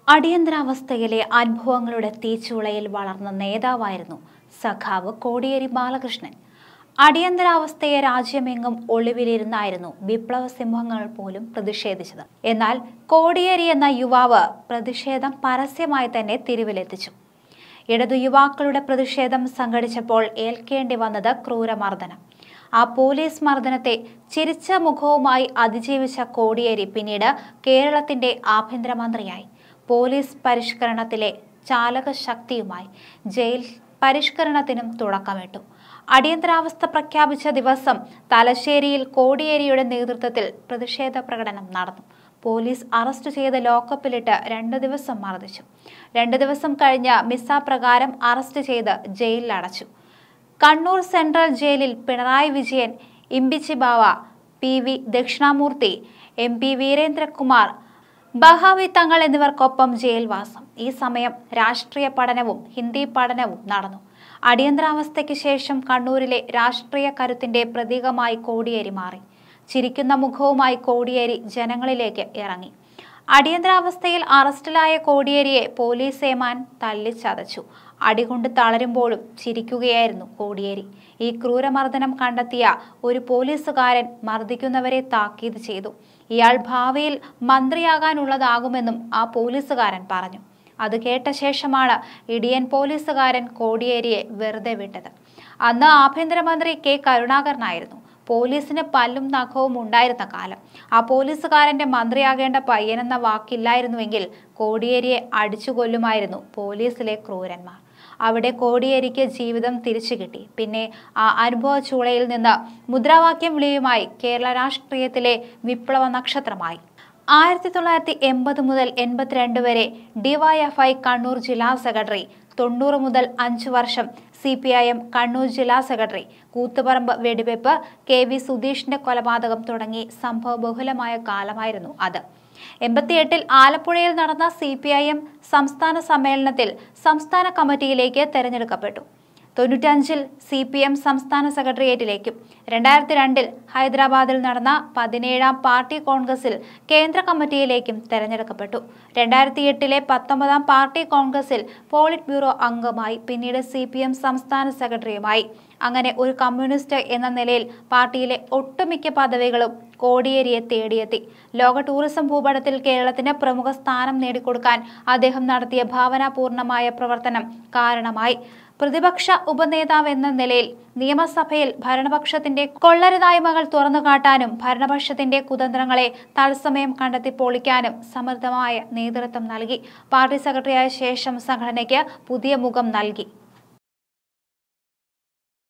അടിയന്തരാവസ്ഥയിലെ അനുഭവങ്ങളുടെ തീച്ചുളയിൽ വളർന്ന നേതാവായിരുന്നു സഖാവ് കോടിയേരി ബാലകൃഷ്ണൻ. അടിയന്തരാവസ്ഥയെ രാജ്യമെങ്ങും ഒളിവിലിരുന്നായിരുന്നു വിപ്ലവ സിംഹങ്ങൾ പോലും പ്രതിഷേധിച്ചത്. എന്നാൽ കോടിയേരി എന്ന യുവാവ് പ്രതിഷേധം പരസ്യമായി തന്നെ തെരുവിലെത്തിച്ചു. ഇടതു യുവാക്കളുടെ പ്രതിഷേധം സംഘടിച്ചപ്പോൾ ഏൽക്കേണ്ടി വന്നത് ക്രൂരമർദ്ദനം. ആ പോലീസ് മർദ്ദനത്തെ ചിരിച്ച മുഖവുമായി അതിജീവിച്ച കോടിയേരി പിന്നീട് കേരളത്തിന്റെ ആഭ്യന്തരമന്ത്രിയായി. പോലീസ് പരിഷ്കരണത്തിലെ ചാലകശക്തിയുമായി ജയിൽ പരിഷ്കരണത്തിനും തുടക്കമിട്ടു. അടിയന്തരാവസ്ഥ പ്രഖ്യാപിച്ച ദിവസം തലശ്ശേരിയിൽ കോടിയേരിയുടെ നേതൃത്വത്തിൽ പ്രതിഷേധ പ്രകടനം നടന്നു. പോലീസ് അറസ്റ്റ് ചെയ്ത് ലോക്കപ്പിലിട്ട് 2 ദിവസം മർദ്ദിച്ചു. 2 ദിവസം കഴിഞ്ഞ മിസ പ്രകാരം അറസ്റ്റ് ചെയ്ത് ജയിലിൽ അടച്ചു. കണ്ണൂർ സെൻട്രൽ ജയിലിൽ പിണറായി വിജയൻ, ഇമ്പിച്ചി ബാവ, PV ദക്ഷിണാമൂർത്തി, MP വീരേന്ദ്രകുമാർ, ബഹാവി തങ്ങൾ എന്നിവർക്കൊപ്പം ജയിൽവാസം. ഈ സമയം രാഷ്ട്രീയ പഠനവും ഹിന്ദി പഠനവും നടന്നു. അടിയന്തരാവസ്ഥയ്ക്ക് ശേഷം കണ്ണൂരിലെ രാഷ്ട്രീയ കരുത്തിന്റെ പ്രതീകമായി കോടിയേരി മാറി. ചിരിക്കുന്ന മുഖവുമായി കോടിയേരി ജനങ്ങളിലേക്ക് ഇറങ്ങി. അടിയന്തരാവസ്ഥയിൽ അറസ്റ്റിലായ കോടിയേരിയെ പോലീസ് ഏമാൻ തല്ലിച്ചതച്ചു. അടികൊണ്ട് തളരുമ്പോഴും ചിരിക്കുകയായിരുന്നു കോടിയേരി. ഈ ക്രൂരമർദ്ദനം കണ്ടെത്തിയ ഒരു പോലീസുകാരൻ മർദ്ദിക്കുന്നവരെ താക്കീത് ചെയ്തു. ഇയാൾ ഭാവിയിൽ മന്ത്രിയാകാനുള്ളതാകുമെന്നും ആ പോലീസുകാരൻ പറഞ്ഞു. അത് കേട്ട ശേഷമാണ് ഇടിയൻ പോലീസുകാരൻ കോടിയേരിയെ വെറുതെ വിട്ടത്. അന്ന് ആഭ്യന്തരമന്ത്രി K കരുണാകരനായിരുന്നു. പോലീസിന് പല്ലും നഖവും ഉണ്ടായിരുന്ന കാലം. ആ പോലീസുകാരന്റെ മന്ത്രിയാകേണ്ട പയ്യനെന്ന വാക്കില്ലായിരുന്നുവെങ്കിൽ കോടിയേരിയെ അടിച്ചു കൊല്ലുമായിരുന്നു പോലീസിലെ ക്രൂരന്മാർ. അവിടെ കോടിയേരിക്ക് ജീവിതം തിരിച്ചു കിട്ടി. പിന്നെ ആ അനുഭവ ചൂളയിൽ നിന്ന് മുദ്രാവാക്യം വിളിയുമായി കേരള രാഷ്ട്രീയത്തിലെ വിപ്ലവ നക്ഷത്രമായി. 1980 മുതൽ 82 വരെ DYFI കണ്ണൂർ ജില്ലാ സെക്രട്ടറി, 90 മുതൽ 5 വർഷം CPIM കണ്ണൂർ ജില്ലാ സെക്രട്ടറി, കൂത്തുപറമ്പ് വെടിവെപ്പ്, KV സുധീഷിന്റെ കൊലപാതകം തുടങ്ങി സംഭവബഹുലമായ കാലമായിരുന്നു അത്. 88-ൽ ആലപ്പുഴയിൽ നടന്ന CPIM സംസ്ഥാന സമ്മേളനത്തിൽ സംസ്ഥാന കമ്മിറ്റിയിലേക്ക് തെരഞ്ഞെടുക്കപ്പെട്ടു. 95-ൽ CPM സംസ്ഥാന സെക്രട്ടേറിയറ്റിലേക്കും 2002-ൽ ഹൈദരാബാദിൽ നടന്ന 17ാം പാർട്ടി കോൺഗ്രസിൽ കേന്ദ്ര കമ്മിറ്റിയിലേക്കും തെരഞ്ഞെടുക്കപ്പെട്ടു. 2008-ലെ 19ാം പാർട്ടി കോൺഗ്രസിൽ പോളിറ്റ് ബ്യൂറോ അംഗമായി. പിന്നീട് CPM സംസ്ഥാന സെക്രട്ടറിയുമായി. അങ്ങനെ ഒരു കമ്മ്യൂണിസ്റ്റ് എന്ന നിലയിൽ പാർട്ടിയിലെ ഒട്ടുമിക്ക പദവികളും കോടിയേരിയെ തേടിയെത്തി. ലോക ടൂറിസം ഭൂപടത്തിൽ കേരളത്തിന് പ്രമുഖ സ്ഥാനം നേടിക്കൊടുക്കാൻ അദ്ദേഹം നടത്തിയ ഭാവനാപൂർണമായ പ്രവർത്തനം കാരണമായി. പ്രതിപക്ഷ ഉപനേതാവ് എന്ന നിലയിൽ നിയമസഭയിൽ ഭരണപക്ഷത്തിന്റെ കൊള്ളരുതായ്മകൾ തുറന്നുകാട്ടാനും ഭരണപക്ഷത്തിന്റെ കുതന്ത്രങ്ങളെ തത്സമയം കണ്ടെത്തി പൊളിക്കാനും സമർത്ഥമായ നേതൃത്വം നൽകി. പാർട്ടി സെക്രട്ടറിയായ ശേഷം സംഘടനയ്ക്ക് പുതിയ മുഖം നൽകി.